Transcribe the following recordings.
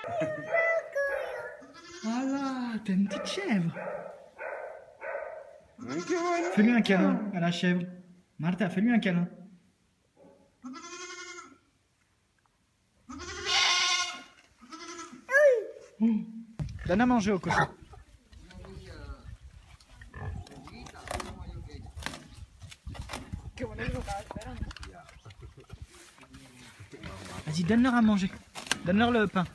Voilà, t'as une petite chèvre. Fais-lui un câlin à la chèvre. Martha, fais-lui un câlin. Donne à manger au cochon. Vas-y, donne-leur à manger. Donne-leur le pain.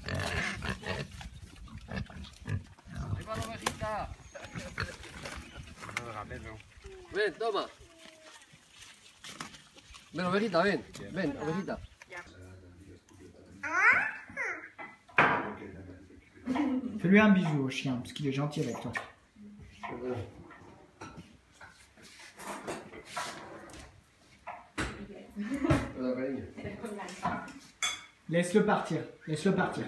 Ven, toma. Ven, ovejita, ven. Ven, ovejita. Fais-lui un bisou au chien, parce qu'il est gentil avec toi. Laisse-le partir, laisse-le partir.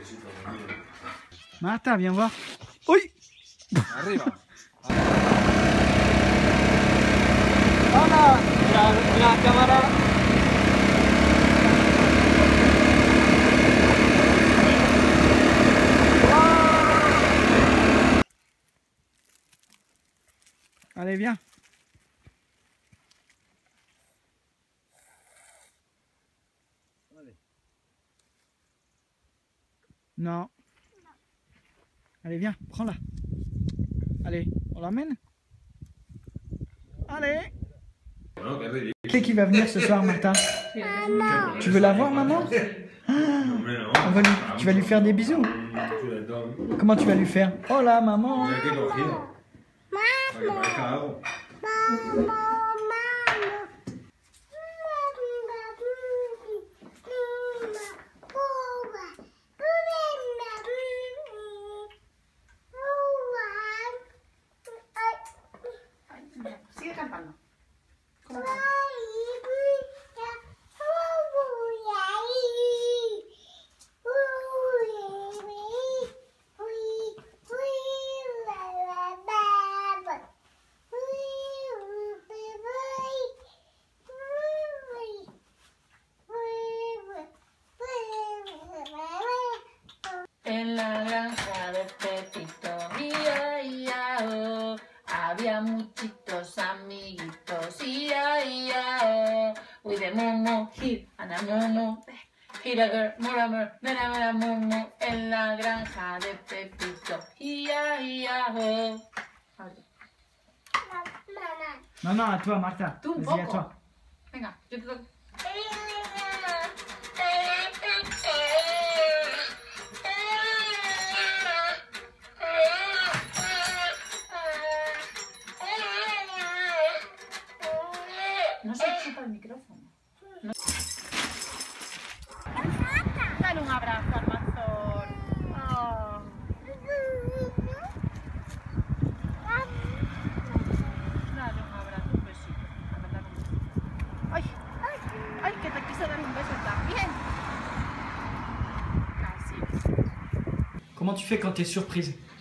Martha, viens voir. Oui. Arriba. Hola, la cámara. Allez, viens. Non. Allez, viens, prends-la. Allez, on l'emmène. Allez. Qui est qui va venir ce soir, Martha? Maman. Tu veux la voir, maman? Tu vas lui faire des bisous. Comment tu vas lui faire? Oh là, maman. Sigue cantando. En la granja de Pepito, ia, ia, oh, había muchitos amiguitos, ia, ia, oh, with the mumu, hit, and a mumu, hit a girl, mura, mera, mera, mumu, en la granja de Pepito, ia, ia, oh. Non, non, à toi, Martha. Tú un Vas-y, à poco. toi. Venga, yo te toco. No se chupa el micrófono. No. Dale un abrazo al Mazor. Oh. Dale un abrazo, un besito. Anda, dale un besito. ¡Ay! ¡Ay! Que te quiso dar un beso también. Casi. Comment tu fais quand t'es surprise?